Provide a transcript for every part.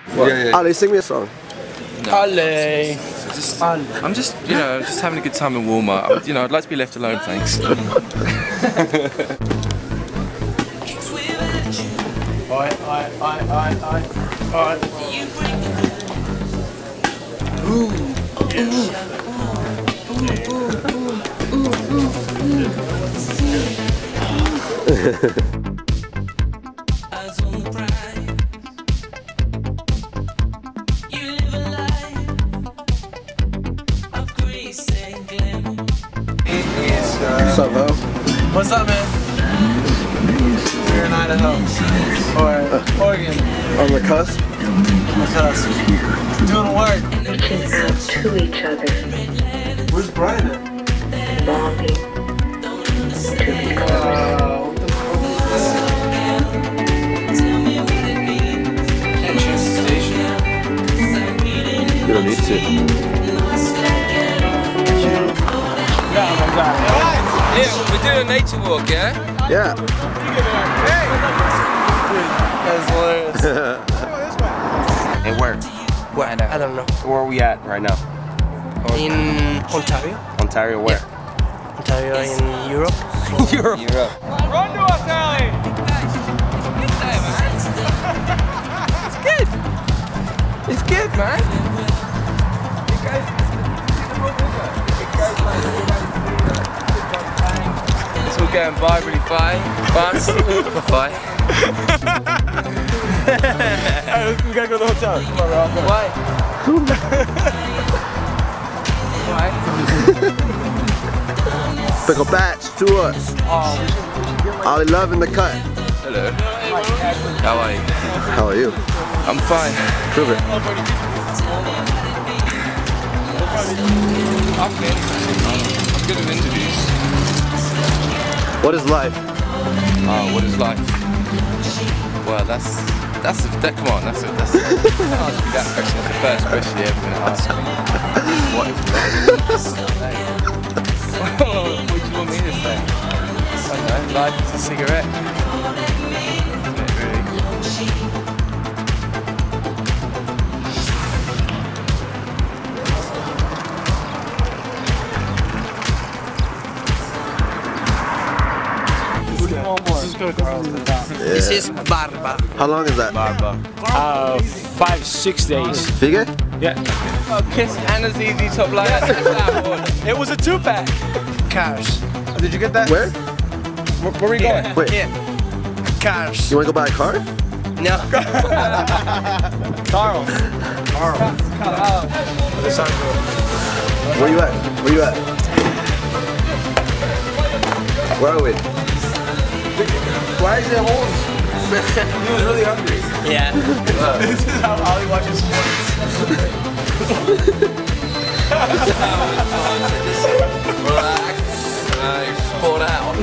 What? Yeah. Ali, sing me a song. No. Ali. I'm just, you know, just having a good time in Walmart. You know, I'd like to be left alone, thanks. What's up, Ho? What's up, man? We're in Idaho. Or Oregon. On the cusp? On the cusp. Doing work. Reaching out to each other. Where's Brian at? Longing to be close. Can't choose the station. You don't need to. Oh my God. Yeah, we're doing a nature walk, yeah? Yeah. That's hilarious. Hey, where? What? I don't know. Where are we at right now? In Ontario? Ontario, where? Yeah. Ontario in Europe. Europe. Run to us, Ali! It's good! It's good, man! It's all going by really fine. Fast. Bye. We gotta go to the hotel. Come on, Rob. Why? Why? Pickle batch to us. Ali Love in the cut. Hello. How are you? How are you? I'm fine. Prove it. I'm good at interviews. What is life? Oh, what is life? Well, that's come on, that's that question is the first question you're ever going to ask me. What is life? What do you want me to say? I don't know, life is a cigarette. Isn't it really? This is Barba. How long is that? 5-6 days. Figure? Yeah. Oh, kiss Anna's easy top line. It was a 2-pack. Cars. Did you get that? Where? Where are we going? Wait. Here. Cars. You want to go buy a car? No. Carl. Where you at? Where you at? Where are we? Why is there holes? He was really hungry. Yeah. This is how Ali watches sports. Relax. Sport out.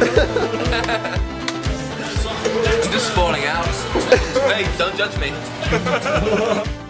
I'm just sporting out. Hey, don't judge me.